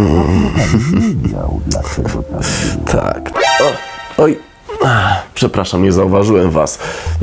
Tak. Oj. Przepraszam, nie zauważyłem was.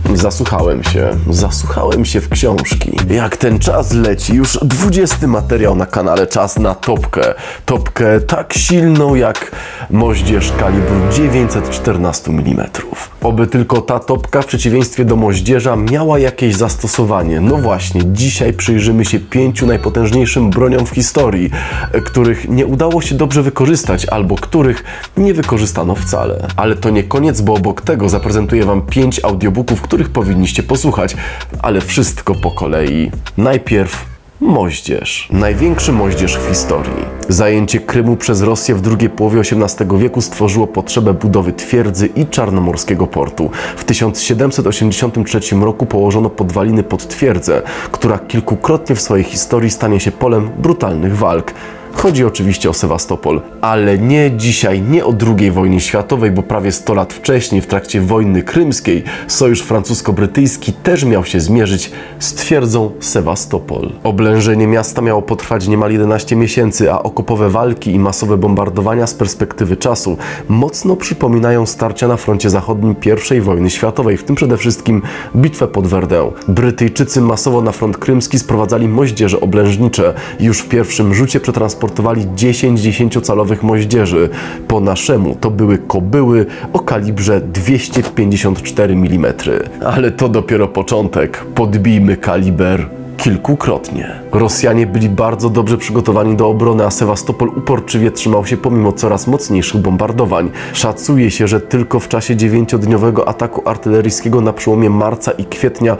Zasłuchałem się w książki. Jak ten czas leci, już 20. materiał na kanale. Czas na topkę. Topkę tak silną jak moździerz kalibru 914 mm. Oby tylko ta topka w przeciwieństwie do moździerza miała jakieś zastosowanie. No właśnie, dzisiaj przyjrzymy się 5 najpotężniejszym broniom w historii, których nie udało się dobrze wykorzystać, albo których nie wykorzystano wcale. Ale to nie koniec, bo obok tego zaprezentuję wam 5 audiobooków, których powinniście posłuchać, ale wszystko po kolei. Najpierw moździerz. Największy moździerz w historii. Zajęcie Krymu przez Rosję w drugiej połowie XVIII wieku stworzyło potrzebę budowy twierdzy i czarnomorskiego portu. W 1783 roku położono podwaliny pod twierdzę, która kilkukrotnie w swojej historii stanie się polem brutalnych walk. Chodzi oczywiście o Sewastopol, ale nie dzisiaj, nie o II wojnie światowej, bo prawie 100 lat wcześniej, w trakcie wojny krymskiej, sojusz francusko-brytyjski też miał się zmierzyć z twierdzą Sewastopol. Oblężenie miasta miało potrwać niemal 11 miesięcy, a okopowe walki i masowe bombardowania z perspektywy czasu mocno przypominają starcia na froncie zachodnim I wojny światowej, w tym przede wszystkim bitwę pod Verdun. Brytyjczycy masowo na front krymski sprowadzali moździerze oblężnicze. Już w pierwszym rzucie przetransportowali 10 10-calowych moździerzy. Po naszemu to były kobyły o kalibrze 254 mm. Ale to dopiero początek. Podbijmy kaliber kilkukrotnie. Rosjanie byli bardzo dobrze przygotowani do obrony, a Sewastopol uporczywie trzymał się pomimo coraz mocniejszych bombardowań. Szacuje się, że tylko w czasie 9-dniowego ataku artyleryjskiego na przełomie marca i kwietnia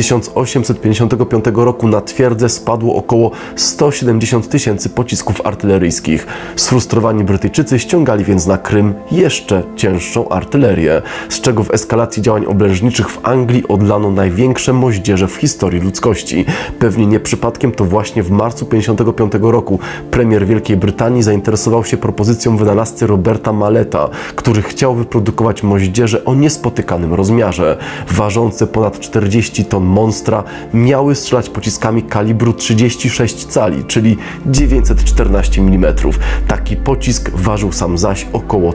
1855 roku na twierdzę spadło około 170 000 pocisków artyleryjskich. Sfrustrowani Brytyjczycy ściągali więc na Krym jeszcze cięższą artylerię, z czego w eskalacji działań oblężniczych w Anglii odlano największe moździerze w historii ludzkości. Pewnie nie przypadkiem to właśnie w marcu 1955 roku premier Wielkiej Brytanii zainteresował się propozycją wynalazcy Roberta Maleta, który chciał wyprodukować moździerze o niespotykanym rozmiarze. Ważące ponad 40 ton monstra miały strzelać pociskami kalibru 36 cali, czyli 914 mm. Taki pocisk ważył sam zaś około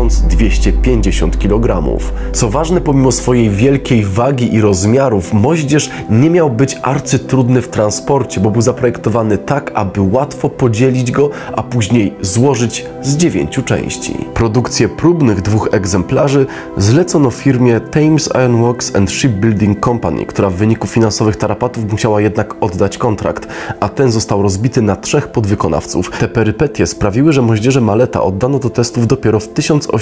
1250 kg. Co ważne, pomimo swojej wielkiej wagi i rozmiarów, moździerz nie miał być arcytrudny w transporcie, bo był zaprojektowany tak, aby łatwo podzielić go, a później złożyć z 9 części. Produkcję próbnych 2 egzemplarzy zlecono firmie Thames Iron Works and Shipbuilding Company, która w wyniku finansowych tarapatów musiała jednak oddać kontrakt, a ten został rozbity na 3 podwykonawców. Te perypetie sprawiły, że moździerze Maleta oddano do testów dopiero w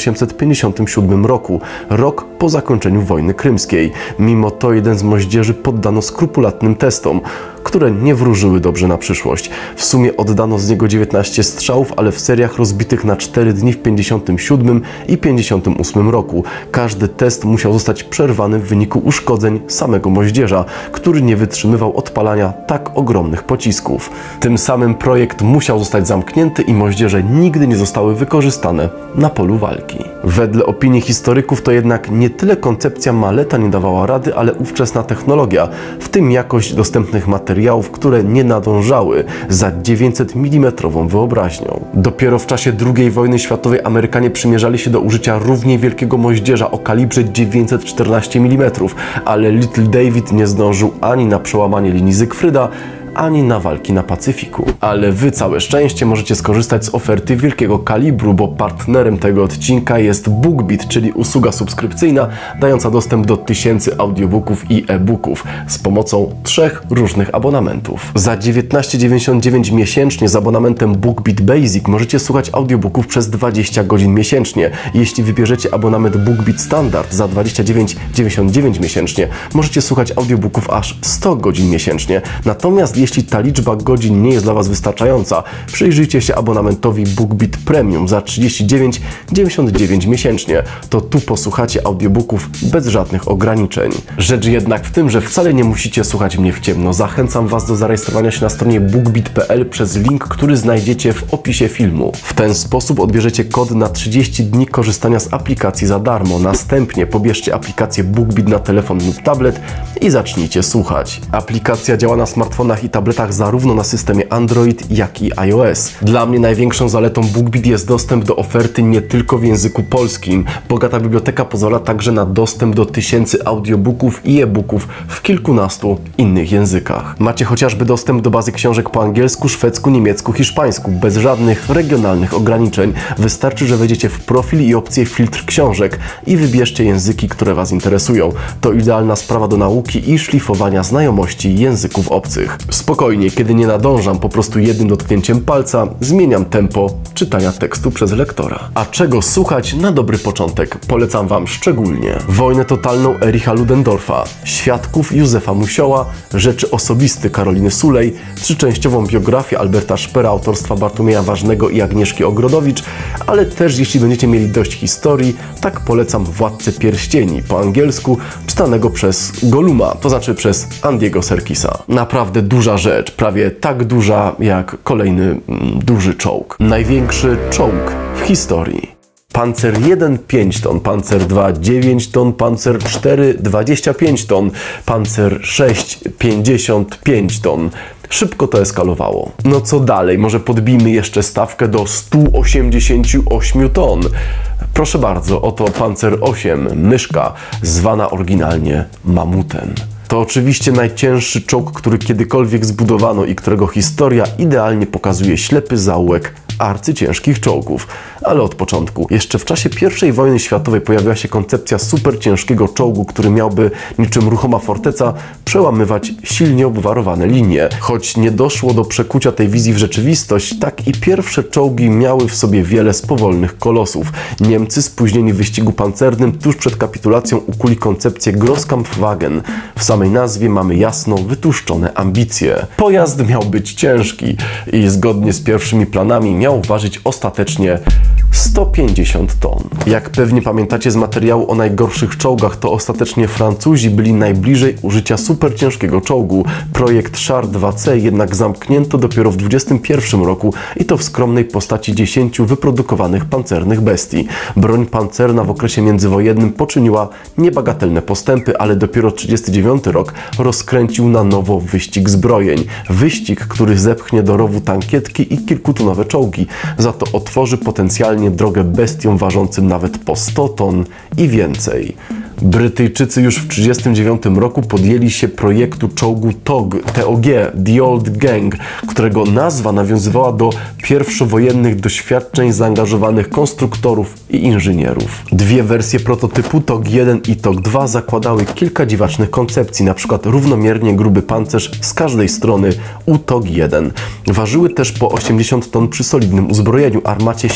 1857 roku, rok po zakończeniu wojny krymskiej. Mimo to jeden z moździerzy poddano skrupulatnym testom, które nie wróżyły dobrze na przyszłość. W sumie oddano z niego 19 strzałów, ale w seriach rozbitych na 4 dni w 57 i 58 roku. Każdy test musiał zostać przerwany w wyniku uszkodzeń samego moździerza, który nie wytrzymywał odpalania tak ogromnych pocisków. Tym samym projekt musiał zostać zamknięty i moździerze nigdy nie zostały wykorzystane na polu walki. Wedle opinii historyków to jednak nie tyle koncepcja Maleta nie dawała rady, ale ówczesna technologia, w tym jakość dostępnych materiałów, które nie nadążały za 900 mm wyobraźnią. Dopiero w czasie II wojny światowej Amerykanie przymierzali się do użycia równie wielkiego moździerza o kalibrze 914 mm, ale Little David nie zdążył ani na przełamanie linii Zygfryda, ani na walki na Pacyfiku. Ale wy całe szczęście możecie skorzystać z oferty wielkiego kalibru, bo partnerem tego odcinka jest BookBeat, czyli usługa subskrypcyjna dająca dostęp do tysięcy audiobooków i e-booków z pomocą 3 różnych abonamentów. Za 19,99 miesięcznie z abonamentem BookBeat Basic możecie słuchać audiobooków przez 20 godzin miesięcznie. Jeśli wybierzecie abonament BookBeat Standard za 29,99 miesięcznie, możecie słuchać audiobooków aż 100 godzin miesięcznie. Natomiast jeśli ta liczba godzin nie jest dla Was wystarczająca, przyjrzyjcie się abonamentowi BookBeat Premium za 39,99 miesięcznie. To tu posłuchacie audiobooków bez żadnych ograniczeń. Rzecz jednak w tym, że wcale nie musicie słuchać mnie w ciemno. Zachęcam Was do zarejestrowania się na stronie bookbeat.pl przez link, który znajdziecie w opisie filmu. W ten sposób odbierzecie kod na 30 dni korzystania z aplikacji za darmo. Następnie pobierzcie aplikację BookBeat na telefon lub tablet i zacznijcie słuchać. Aplikacja działa na smartfonach i tabletach zarówno na systemie Android, jak i iOS. Dla mnie największą zaletą BookBeat jest dostęp do oferty nie tylko w języku polskim. Bogata biblioteka pozwala także na dostęp do tysięcy audiobooków i e-booków w kilkunastu innych językach. Macie chociażby dostęp do bazy książek po angielsku, szwedzku, niemiecku, hiszpańsku, bez żadnych regionalnych ograniczeń. Wystarczy, że wejdziecie w profil i opcję filtr książek i wybierzcie języki, które Was interesują. To idealna sprawa do nauki i szlifowania znajomości języków obcych. Spokojnie, kiedy nie nadążam, po prostu jednym dotknięciem palca zmieniam tempo czytania tekstu przez lektora. A czego słuchać na dobry początek? Polecam Wam szczególnie Wojnę totalną Ericha Ludendorfa, Świadków Józefa Musioła, Rzeczy osobiste Karoliny Sulej, trzyczęściową biografię Alberta Szpera autorstwa Bartłomieja Ważnego i Agnieszki Ogrodowicz, ale też jeśli będziecie mieli dość historii, tak polecam Władcę Pierścieni po angielsku, czytanego przez Golluma, to znaczy przez Andiego Serkisa. Naprawdę duża rzecz, prawie tak duża jak kolejny duży czołg. Największy czołg w historii. Panzer 1 5 ton, Panzer 2 9 ton, Panzer 4 25 ton, Panzer 6 55 ton. Szybko to eskalowało. No co dalej? Może podbijmy jeszcze stawkę do 188 ton. Proszę bardzo, oto Panzer 8, myszka, zwana oryginalnie Mamutem. To oczywiście najcięższy czołg, który kiedykolwiek zbudowano i którego historia idealnie pokazuje ślepy zaułek arcyciężkich czołgów. Ale od początku. Jeszcze w czasie I wojny światowej pojawiła się koncepcja superciężkiego czołgu, który miałby niczym ruchoma forteca przełamywać silnie obwarowane linie. Choć nie doszło do przekucia tej wizji w rzeczywistość, tak i pierwsze czołgi miały w sobie wiele spowolnych kolosów. Niemcy, spóźnieni w wyścigu pancernym, tuż przed kapitulacją ukuli koncepcję Grosskampfwagen. W samej nazwie mamy jasno wytłuszczone ambicje. Pojazd miał być ciężki i zgodnie z pierwszymi planami miał ważyć ostatecznie 150 ton. Jak pewnie pamiętacie z materiału o najgorszych czołgach, to ostatecznie Francuzi byli najbliżej użycia superciężkiego czołgu. Projekt Char 2C jednak zamknięto dopiero w 2021 roku i to w skromnej postaci 10 wyprodukowanych pancernych bestii. Broń pancerna w okresie międzywojennym poczyniła niebagatelne postępy, ale dopiero 1939 rok rozkręcił na nowo wyścig zbrojeń. Wyścig, który zepchnie do rowu tankietki i kilkutonowe czołgi. Za to otworzy potencjalnie drogę bestiom ważącym nawet po 100 ton i więcej. Brytyjczycy już w 1939 roku podjęli się projektu czołgu TOG, The Old Gang, którego nazwa nawiązywała do pierwszowojennych doświadczeń zaangażowanych konstruktorów i inżynierów. Dwie wersje prototypu TOG 1 i TOG 2 zakładały kilka dziwacznych koncepcji, np. równomiernie gruby pancerz z każdej strony u TOG 1. Ważyły też po 80 ton przy solidnym uzbrojeniu, armacie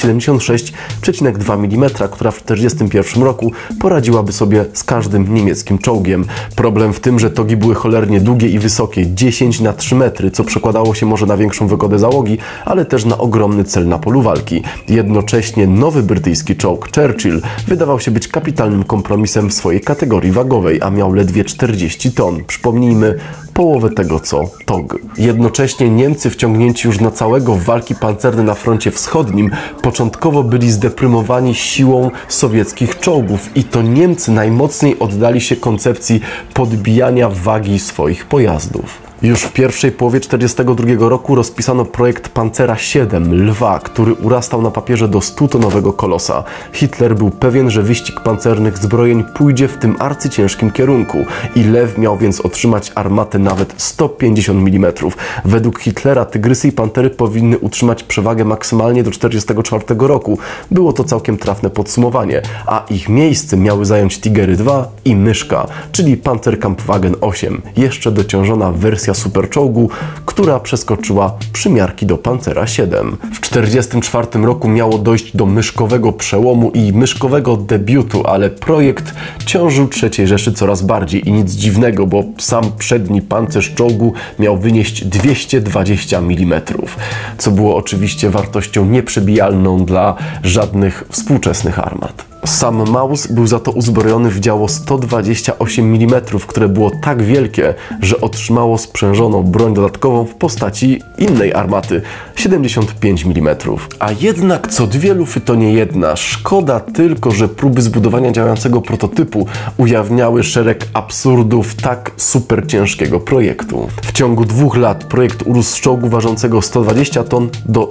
76,2 mm, która w 1941 roku poradziłaby sobie z każdym niemieckim czołgiem. Problem w tym, że togi były cholernie długie i wysokie, 10 na 3 metry, co przekładało się może na większą wygodę załogi, ale też na ogromny cel na polu walki. Jednocześnie nowy brytyjski czołg Churchill wydawał się być kapitalnym kompromisem w swojej kategorii wagowej, a miał ledwie 40 ton. Przypomnijmy, połowę tego co TOG. Jednocześnie Niemcy, wciągnięci już na całego w walki pancerne na froncie wschodnim, początkowo byli zdeprymowani siłą sowieckich czołgów i to Niemcy najmocniej oddali się koncepcji podbijania wagi swoich pojazdów. Już w pierwszej połowie 1942 roku rozpisano projekt Pancera 7 Lwa, który urastał na papierze do 100-tonowego kolosa. Hitler był pewien, że wyścig pancernych zbrojeń pójdzie w tym arcyciężkim kierunku i Lew miał więc otrzymać armatę nawet 150 mm. Według Hitlera tygrysy i pantery powinny utrzymać przewagę maksymalnie do 1944 roku. Było to całkiem trafne podsumowanie, a ich miejsce miały zająć Tigery 2 i Myszka, czyli Panzerkampfwagen 8, jeszcze dociążona wersja superczołgu, która przeskoczyła przymiarki do Pancera 7. W 1944 roku miało dojść do myszkowego przełomu i myszkowego debiutu, ale projekt ciążył III Rzeszy coraz bardziej i nic dziwnego, bo sam przedni pancerz czołgu miał wynieść 220 mm, co było oczywiście wartością nieprzebijalną dla żadnych współczesnych armat. Sam Maus był za to uzbrojony w działo 128 mm, które było tak wielkie, że otrzymało sprzężoną broń dodatkową w postaci innej armaty 75 mm. A jednak co dwie lufy to nie jedna. Szkoda tylko, że próby zbudowania działającego prototypu ujawniały szereg absurdów tak super ciężkiego projektu. W ciągu 2 lat projekt urósł z czołgu ważącego 120 ton do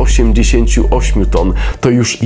188 ton. To już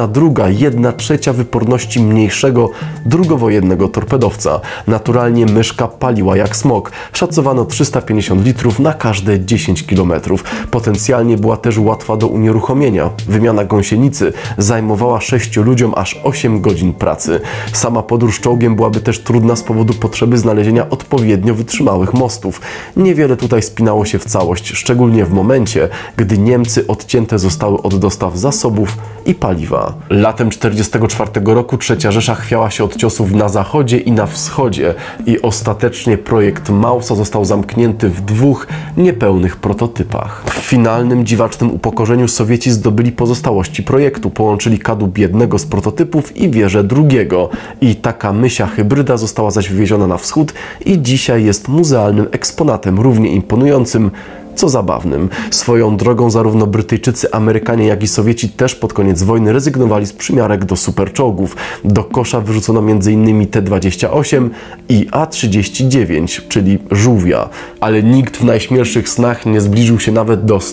1/3 wyporności mniejszego drugowojennego torpedowca. Naturalnie myszka paliła jak smok. Szacowano 350 litrów na każde 10 km. Potencjalnie była też łatwa do unieruchomienia. Wymiana gąsienicy zajmowała 6 ludziom aż 8 godzin pracy. Sama podróż czołgiem byłaby też trudna z powodu potrzeby znalezienia odpowiednio wytrzymałych mostów. Niewiele tutaj spinało się w całość, szczególnie w momencie, gdy Niemcy odcięte zostały od dostaw zasobów i paliwa. Latem 1944 roku III Rzesza chwiała się od ciosów na zachodzie i na wschodzie i ostatecznie projekt Mausa został zamknięty w 2 niepełnych prototypach. W finalnym, dziwacznym upokorzeniu Sowieci zdobyli pozostałości projektu, połączyli kadłub jednego z prototypów i wieżę drugiego. I taka mysia hybryda została zaś wywieziona na wschód i dzisiaj jest muzealnym eksponatem równie imponującym, co zabawnym. Swoją drogą zarówno Brytyjczycy, Amerykanie, jak i Sowieci też pod koniec wojny rezygnowali z przymiarek do superczołgów. Do kosza wyrzucono m.in. T-28 i A-39, czyli żółwia. Ale nikt w najśmielszych snach nie zbliżył się nawet do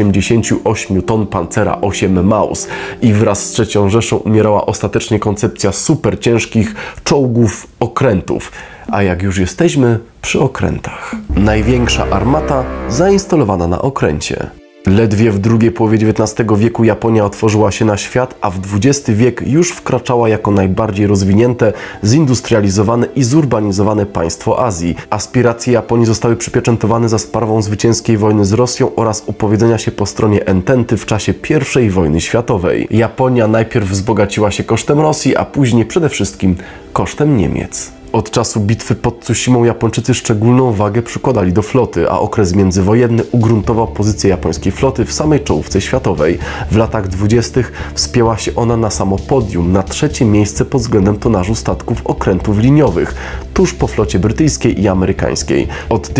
188 ton Pancera 8 Maus. I wraz z III Rzeszą umierała ostatecznie koncepcja super ciężkich czołgów okrętów. A jak już jesteśmy przy okrętach. Największa armata zainstalowana na okręcie. Ledwie w drugiej połowie XIX wieku Japonia otworzyła się na świat, a w XX wiek już wkraczała jako najbardziej rozwinięte, zindustrializowane i zurbanizowane państwo Azji. Aspiracje Japonii zostały przypieczętowane za sprawą zwycięskiej wojny z Rosją oraz upowiedzenia się po stronie Ententy w czasie I wojny światowej. Japonia najpierw wzbogaciła się kosztem Rosji, a później przede wszystkim kosztem Niemiec. Od czasu bitwy pod Tsushimą Japończycy szczególną wagę przykładali do floty, a okres międzywojenny ugruntował pozycję japońskiej floty w samej czołówce światowej. W latach 20. wspięła się ona na samo podium, na 3. miejsce pod względem tonażu statków okrętów liniowych, tuż po flocie brytyjskiej i amerykańskiej. Od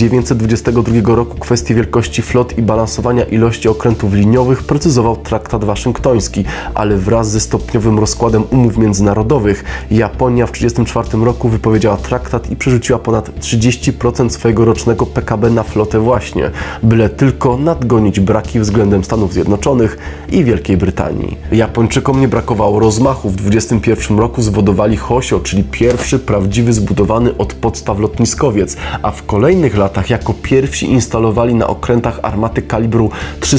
1922 roku kwestię wielkości flot i balansowania ilości okrętów liniowych precyzował traktat waszyngtoński, ale wraz ze stopniowym rozkładem umów międzynarodowych Japonia w 1934 roku wypowiedziała traktat i przerzuciła ponad 30% swojego rocznego PKB na flotę właśnie, byle tylko nadgonić braki względem Stanów Zjednoczonych i Wielkiej Brytanii. Japończykom nie brakowało rozmachu. W 1921 roku zwodowali Hosio, czyli pierwszy prawdziwy zbudowany od podstaw lotniskowiec, a w kolejnych latach jako pierwsi instalowali na okrętach armaty kalibru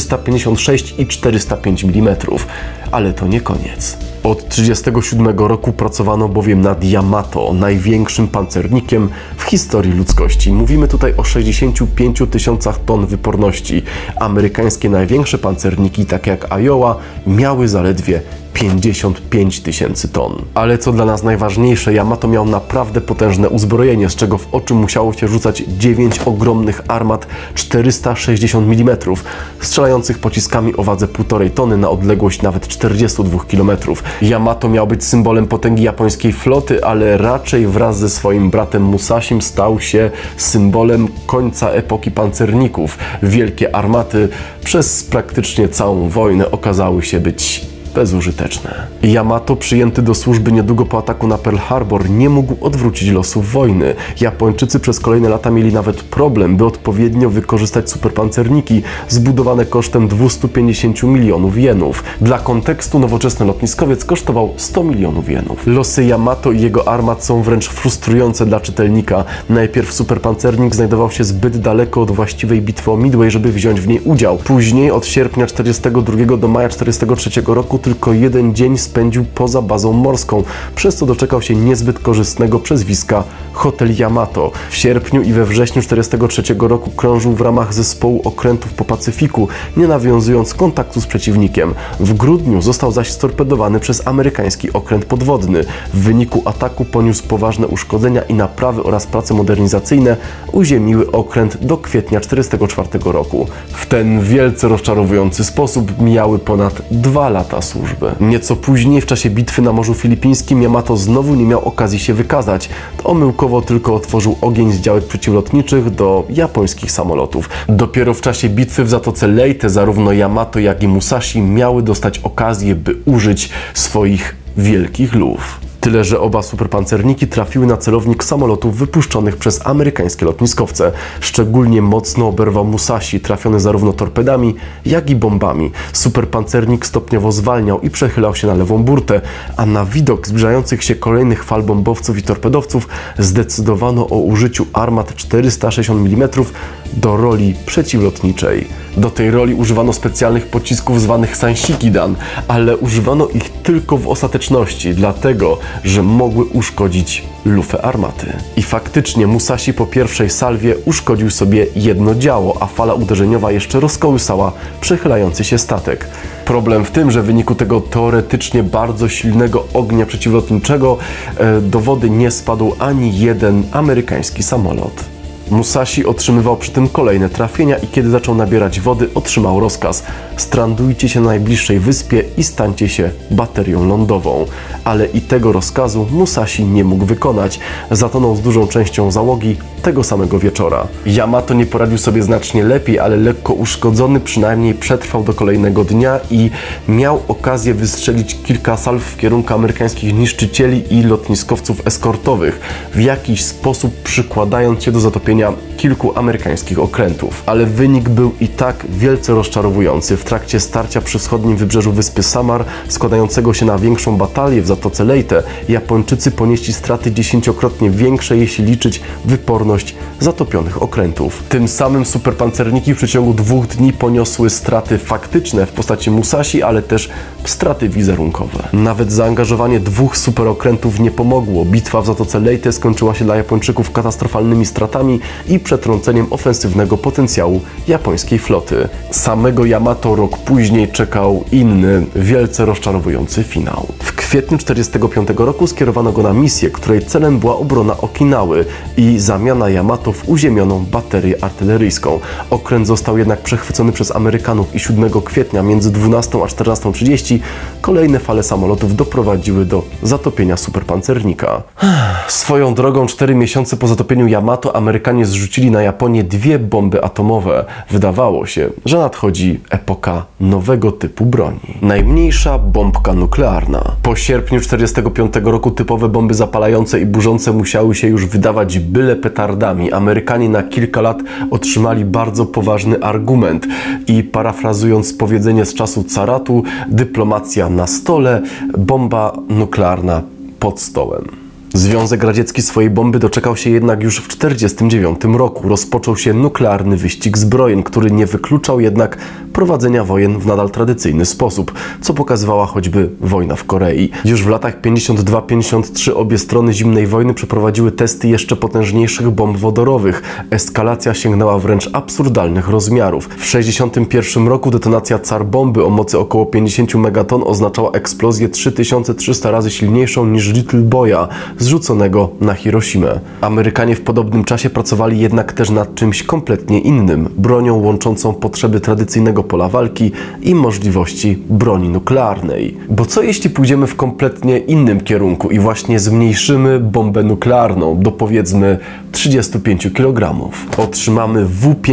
356 i 405 mm. Ale to nie koniec. Od 1937 roku pracowano bowiem nad Yamato, największym pancernikiem w historii ludzkości. Mówimy tutaj o 65 000 ton wyporności. Amerykańskie największe pancerniki, takie jak Iowa, miały zaledwie 55 000 ton. Ale co dla nas najważniejsze, Yamato miał naprawdę potężne uzbrojenie, z czego w oczy musiało się rzucać 9 ogromnych armat 460 mm, strzelających pociskami o wadze 1,5 tony na odległość nawet 42 km. Yamato miał być symbolem potęgi japońskiej floty, ale raczej wraz ze swoim bratem Musashim stał się symbolem końca epoki pancerników. Wielkie armaty przez praktycznie całą wojnę okazały się być bezużyteczne. Yamato, przyjęty do służby niedługo po ataku na Pearl Harbor, nie mógł odwrócić losów wojny. Japończycy przez kolejne lata mieli nawet problem, by odpowiednio wykorzystać superpancerniki zbudowane kosztem 250 milionów jenów. Dla kontekstu nowoczesny lotniskowiec kosztował 100 milionów jenów. Losy Yamato i jego armat są wręcz frustrujące dla czytelnika. Najpierw superpancernik znajdował się zbyt daleko od właściwej bitwy o Midway, żeby wziąć w niej udział. Później od sierpnia 1942 do maja 1943 roku tylko 1 dzień spędził poza bazą morską, przez co doczekał się niezbyt korzystnego przezwiska Hotel Yamato. W sierpniu i we wrześniu 1943 roku krążył w ramach zespołu okrętów po Pacyfiku, nie nawiązując kontaktu z przeciwnikiem. W grudniu został zaś storpedowany przez amerykański okręt podwodny. W wyniku ataku poniósł poważne uszkodzenia i naprawy oraz prace modernizacyjne uziemiły okręt do kwietnia 1944 roku. W ten wielce rozczarowujący sposób mijały ponad 2 lata służby. Nieco później, w czasie bitwy na Morzu Filipińskim, Yamato znowu nie miał okazji się wykazać. Omyłkowo tylko otworzył ogień z działek przeciwlotniczych do japońskich samolotów. Dopiero w czasie bitwy w Zatoce Leyte zarówno Yamato, jak i Musashi miały dostać okazję, by użyć swoich wielkich luf. Tyle, że oba superpancerniki trafiły na celownik samolotów wypuszczonych przez amerykańskie lotniskowce. Szczególnie mocno oberwał Musashi, trafiony zarówno torpedami, jak i bombami. Superpancernik stopniowo zwalniał i przechylał się na lewą burtę, a na widok zbliżających się kolejnych fal bombowców i torpedowców zdecydowano o użyciu armat 460 mm do roli przeciwlotniczej. Do tej roli używano specjalnych pocisków zwanych Sanshikidan, ale używano ich tylko w ostateczności, dlatego że mogły uszkodzić lufę armaty. I faktycznie Musashi po pierwszej salwie uszkodził sobie jedno działo, a fala uderzeniowa jeszcze rozkołysała przechylający się statek. Problem w tym, że w wyniku tego teoretycznie bardzo silnego ognia przeciwlotniczego do wody nie spadł ani jeden amerykański samolot. Musashi otrzymywał przy tym kolejne trafienia i kiedy zaczął nabierać wody, otrzymał rozkaz: strandujcie się na najbliższej wyspie i stańcie się baterią lądową. Ale i tego rozkazu Musashi nie mógł wykonać. Zatonął z dużą częścią załogi tego samego wieczora. Yamato nie poradził sobie znacznie lepiej, ale lekko uszkodzony przynajmniej przetrwał do kolejnego dnia i miał okazję wystrzelić kilka salw w kierunku amerykańskich niszczycieli i lotniskowców eskortowych, w jakiś sposób przykładając się do zatopienia kilku amerykańskich okrętów. Ale wynik był i tak wielce rozczarowujący. W trakcie starcia przy wschodnim wybrzeżu wyspy Samar, składającego się na większą batalię w Zatoce Leyte, Japończycy ponieśli straty 10-krotnie większe, jeśli liczyć wyporność zatopionych okrętów. Tym samym superpancerniki w przeciągu 2 dni poniosły straty faktyczne w postaci Musashi, ale też straty wizerunkowe. Nawet zaangażowanie 2 superokrętów nie pomogło. Bitwa w Zatoce Leyte skończyła się dla Japończyków katastrofalnymi stratami i przetrąceniem ofensywnego potencjału japońskiej floty. Samego Yamato rok później czekał inny, wielce rozczarowujący finał. W kwietniu 1945 roku skierowano go na misję, której celem była obrona Okinawy i zamiana Yamato w uziemioną baterię artyleryjską. Okręt został jednak przechwycony przez Amerykanów i 7 kwietnia między 12 a 14:30 kolejne fale samolotów doprowadziły do zatopienia superpancernika. Swoją drogą 4 miesiące po zatopieniu Yamato Amerykanie zrzucili na Japonię 2 bomby atomowe. Wydawało się, że nadchodzi epoka nowego typu broni. Najmniejsza bombka nuklearna. Po sierpniu 1945 roku typowe bomby zapalające i burzące musiały się już wydawać byle petardami. Amerykanie na kilka lat otrzymali bardzo poważny argument i parafrazując powiedzenie z czasu caratu, dyplomacja na stole, bomba nuklearna pod stołem. Związek Radziecki swojej bomby doczekał się jednak już w 1949 roku. Rozpoczął się nuklearny wyścig zbrojeń, który nie wykluczał jednak prowadzenia wojen w nadal tradycyjny sposób, co pokazywała choćby wojna w Korei. Już w latach 52-53 obie strony zimnej wojny przeprowadziły testy jeszcze potężniejszych bomb wodorowych. Eskalacja sięgnęła wręcz absurdalnych rozmiarów. W 1961 roku detonacja Car bomby o mocy około 50 megaton oznaczała eksplozję 3300 razy silniejszą niż Little Boya, zrzuconego na Hiroshimę. Amerykanie w podobnym czasie pracowali jednak też nad czymś kompletnie innym, bronią łączącą potrzeby tradycyjnego pola walki i możliwości broni nuklearnej. Bo co jeśli pójdziemy w kompletnie innym kierunku i właśnie zmniejszymy bombę nuklearną do powiedzmy 35 kg? Otrzymamy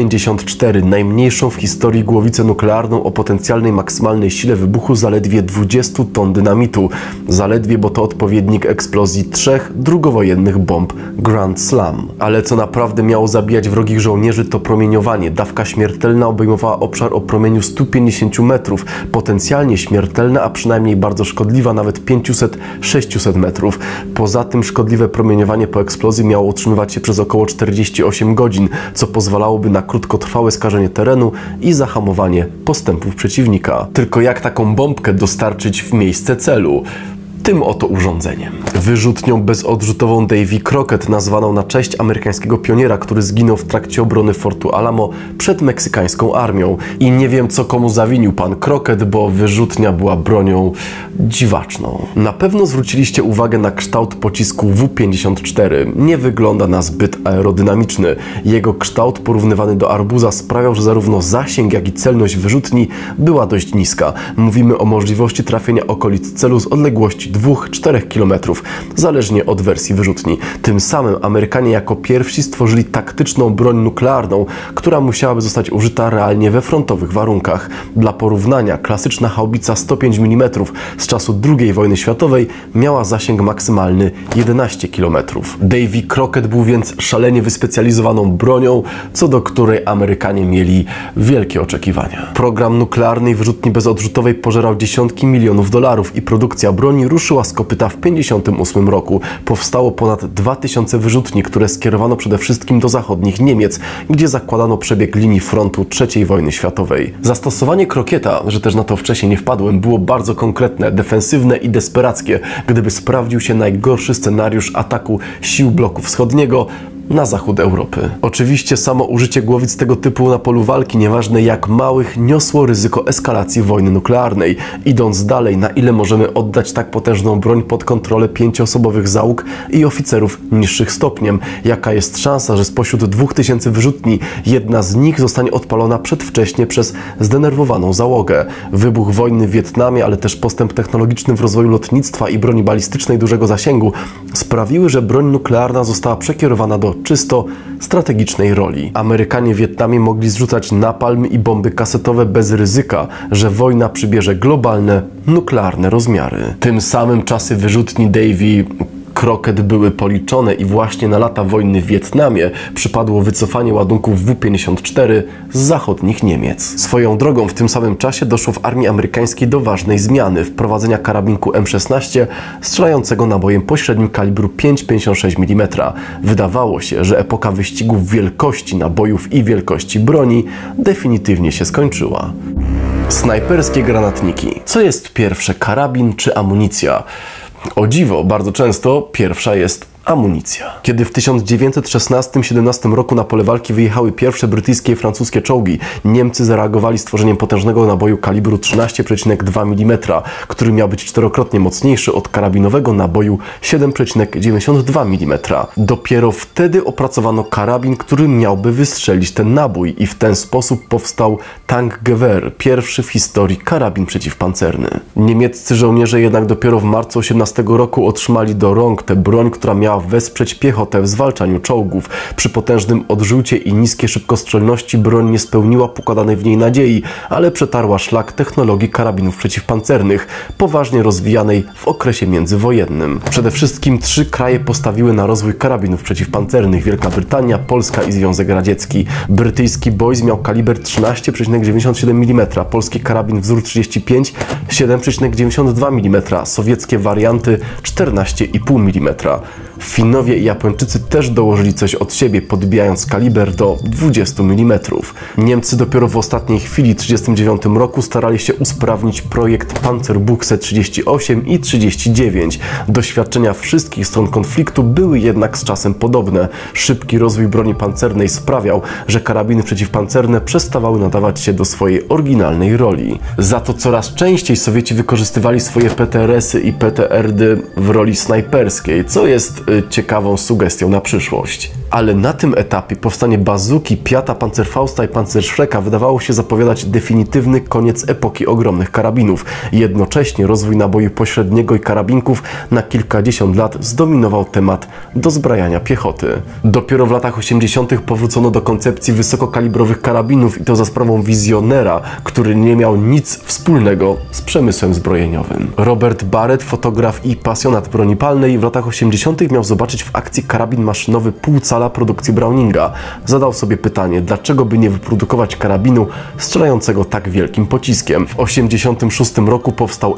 W-54, najmniejszą w historii głowicę nuklearną o potencjalnej maksymalnej sile wybuchu zaledwie 20 ton dynamitu. Zaledwie, bo to odpowiednik eksplozji 3 drugowojennych bomb Grand Slam. Ale co naprawdę miało zabijać wrogich żołnierzy, to promieniowanie. Dawka śmiertelna obejmowała obszar o promieniu 150 metrów, potencjalnie śmiertelna, a przynajmniej bardzo szkodliwa, nawet 500-600 metrów. Poza tym szkodliwe promieniowanie po eksplozji miało utrzymywać się przez około 48 godzin, co pozwalałoby na krótkotrwałe skażenie terenu i zahamowanie postępów przeciwnika. Tylko jak taką bombkę dostarczyć w miejsce celu? tym oto urządzeniem. Wyrzutnią bezodrzutową Davy Crockett nazwaną na cześć amerykańskiego pioniera, który zginął w trakcie obrony Fortu Alamo przed meksykańską armią. I nie wiem, co komu zawinił pan Crockett, bo wyrzutnia była bronią dziwaczną. Na pewno zwróciliście uwagę na kształt pocisku W-54. Nie wygląda na zbyt aerodynamiczny. Jego kształt porównywany do arbuza sprawiał, że zarówno zasięg, jak i celność wyrzutni była dość niska. Mówimy o możliwości trafienia okolic celu z odległości 2-4 km, zależnie od wersji wyrzutni. Tym samym Amerykanie jako pierwsi stworzyli taktyczną broń nuklearną, która musiałaby zostać użyta realnie we frontowych warunkach. Dla porównania, klasyczna haubica 105 mm z czasu II wojny światowej miała zasięg maksymalny 11 km. Davy Crockett był więc szalenie wyspecjalizowaną bronią, co do której Amerykanie mieli wielkie oczekiwania. Program nuklearnej wyrzutni bezodrzutowej pożerał dziesiątki milionów dolarów i produkcja broni ruszyła z kopyta w 1958 roku. Powstało ponad 2000 wyrzutni, które skierowano przede wszystkim do zachodnich Niemiec, gdzie zakładano przebieg linii frontu III wojny światowej. Zastosowanie Crockett'a, że też na to wcześniej nie wpadłem, było bardzo konkretne, defensywne i desperackie. Gdyby sprawdził się najgorszy scenariusz ataku sił bloku wschodniego na zachód Europy. Oczywiście samo użycie głowic tego typu na polu walki, nieważne jak małych, niosło ryzyko eskalacji wojny nuklearnej. Idąc dalej, na ile możemy oddać tak potężną broń pod kontrolę 5-osobowych załóg i oficerów niższych stopniem? Jaka jest szansa, że spośród 2000 wyrzutni jedna z nich zostanie odpalona przedwcześnie przez zdenerwowaną załogę? Wybuch wojny w Wietnamie, ale też postęp technologiczny w rozwoju lotnictwa i broni balistycznej dużego zasięgu sprawiły, że broń nuklearna została przekierowana do czysto strategicznej roli. Amerykanie w Wietnamie mogli zrzucać napalm i bomby kasetowe bez ryzyka, że wojna przybierze globalne, nuklearne rozmiary. Tym samym czasy wyrzutni Davy Crockett były policzone i właśnie na lata wojny w Wietnamie przypadło wycofanie ładunków W-54 z zachodnich Niemiec. Swoją drogą w tym samym czasie doszło w armii amerykańskiej do ważnej zmiany, wprowadzenia karabinku M16 strzelającego nabojem pośrednim kalibru 5,56 mm. Wydawało się, że epoka wyścigów wielkości nabojów i wielkości broni definitywnie się skończyła. Snajperskie granatniki. Co jest pierwsze, karabin czy amunicja? O dziwo, bardzo często pierwsza jest amunicja. Kiedy w 1916-17 roku na pole walki wyjechały pierwsze brytyjskie i francuskie czołgi, Niemcy zareagowali stworzeniem potężnego naboju kalibru 13,2 mm, który miał być czterokrotnie mocniejszy od karabinowego naboju 7,92 mm. Dopiero wtedy opracowano karabin, który miałby wystrzelić ten nabój i w ten sposób powstał Tankgewehr, pierwszy w historii karabin przeciwpancerny. Niemieccy żołnierze jednak dopiero w marcu 18 roku otrzymali do rąk tę broń, która miała wesprzeć piechotę w zwalczaniu czołgów. Przy potężnym odrzucie i niskiej szybkostrzelności broń nie spełniła pokładanej w niej nadziei, ale przetarła szlak technologii karabinów przeciwpancernych, poważnie rozwijanej w okresie międzywojennym. Przede wszystkim 3 kraje postawiły na rozwój karabinów przeciwpancernych: Wielka Brytania, Polska i Związek Radziecki. Brytyjski Boys miał kaliber 13,97 mm, polski karabin wzór 35 7,92 mm, sowieckie warianty 14,5 mm. Finowie i Japończycy też dołożyli coś od siebie, podbijając kaliber do 20 mm. Niemcy dopiero w ostatniej chwili, w 1939 roku, starali się usprawnić projekt Panzerbuchse 38 i 39. Doświadczenia wszystkich stron konfliktu były jednak z czasem podobne. Szybki rozwój broni pancernej sprawiał, że karabiny przeciwpancerne przestawały nadawać się do swojej oryginalnej roli. Za to coraz częściej Sowieci wykorzystywali swoje PTRS-y i PTRD w roli snajperskiej, co jest ciekawą sugestią na przyszłość. Ale na tym etapie powstanie bazuki, Piata, Panzerfausta i Panzerschrecka wydawało się zapowiadać definitywny koniec epoki ogromnych karabinów. Jednocześnie rozwój naboju pośredniego i karabinków na kilkadziesiąt lat zdominował temat dozbrajania piechoty. Dopiero w latach 80. powrócono do koncepcji wysokokalibrowych karabinów i to za sprawą wizjonera, który nie miał nic wspólnego z przemysłem zbrojeniowym. Robert Barrett, fotograf i pasjonat broni palnej, w latach 80. miał zobaczyć w akcji karabin maszynowy pół cala produkcji Browninga. Zadał sobie pytanie, dlaczego by nie wyprodukować karabinu strzelającego tak wielkim pociskiem. W 1986 roku powstał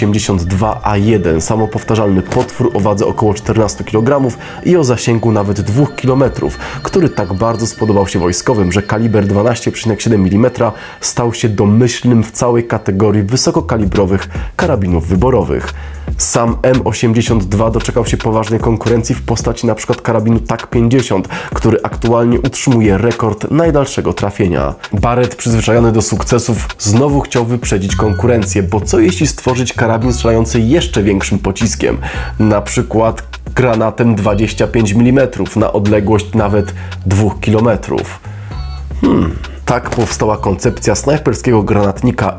M82A1, samopowtarzalny potwór o wadze około 14 kg i o zasięgu nawet 2 km, który tak bardzo spodobał się wojskowym, że kaliber 12,7 mm stał się domyślnym w całej kategorii wysokokalibrowych karabinów wyborowych. Sam M82 doczekał się poważnej konkurencji w postaci np. karabinu TAC-50, który aktualnie utrzymuje rekord najdalszego trafienia. Barrett, przyzwyczajony do sukcesów, znowu chciał wyprzedzić konkurencję, bo co jeśli stworzyć karabin strzelający jeszcze większym pociskiem, np. granatem 25 mm na odległość nawet 2 km. Tak powstała koncepcja snajperskiego granatnika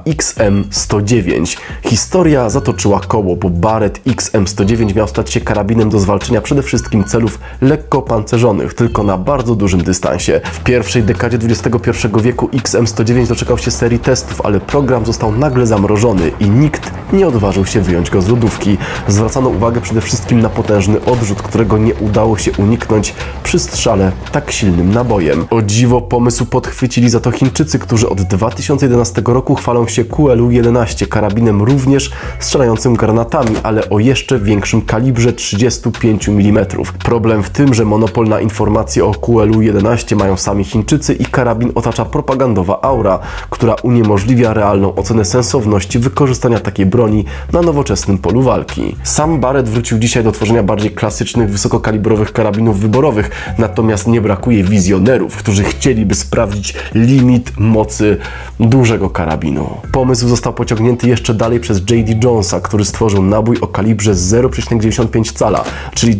XM109. Historia zatoczyła koło, bo Barrett XM109 miał stać się karabinem do zwalczenia przede wszystkim celów lekko opancerzonych, tylko na bardzo dużym dystansie. W pierwszej dekadzie XXI wieku XM109 doczekał się serii testów, ale program został nagle zamrożony i nikt nie odważył się wyjąć go z lodówki. Zwracano uwagę przede wszystkim na potężny odrzut, którego nie udało się uniknąć przy strzale tak silnym nabojem. O dziwo pomysł podchwycili za to Chińczycy, którzy od 2011 roku chwalą się QLU-11, karabinem również strzelającym granatami, ale o jeszcze większym kalibrze 35 mm. Problem w tym, że monopol na informacje o QLU-11 mają sami Chińczycy i karabin otacza propagandowa aura, która uniemożliwia realną ocenę sensowności wykorzystania takiej broni na nowoczesnym polu walki. Sam Barrett wrócił dzisiaj do tworzenia bardziej klasycznych, wysokokalibrowych karabinów wyborowych, natomiast nie brakuje wizjonerów, którzy chcieliby sprawdzić limit mocy dużego karabinu. Pomysł został pociągnięty jeszcze dalej przez J.D. Jonesa, który stworzył nabój o kalibrze 0,95 cala, czyli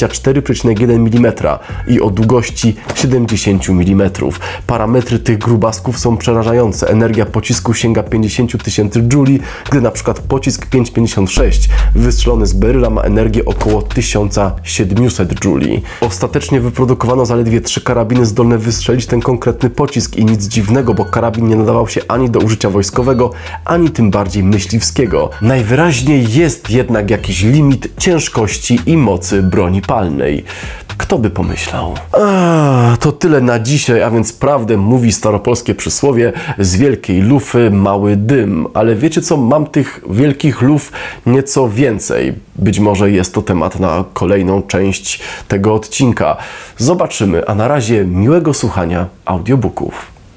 24,1 mm i o długości 70 mm. Parametry tych grubasków są przerażające. Energia pocisku sięga 50 tysięcy jouli, gdy na przykład pocisk 5,56 wystrzelony z beryla ma energię około 1700 jouli. Ostatecznie wyprodukowano zaledwie 3 karabiny zdolne wystrzelić ten konkretny pocisk i nic dziwnego, bo karabin nie nadawał się ani do użycia wojskowego, ani tym bardziej myśliwskiego. Najwyraźniej jest jednak jakiś limit ciężkości i mocy broni palnej. Kto by pomyślał? To tyle na dzisiaj, a więc prawdę mówi staropolskie przysłowie: z wielkiej lufy mały dym. Ale wiecie co? Mam tych wielkich luf nieco więcej. Być może jest to temat na kolejną część tego odcinka. Zobaczymy, a na razie miłego słuchania audiobooków.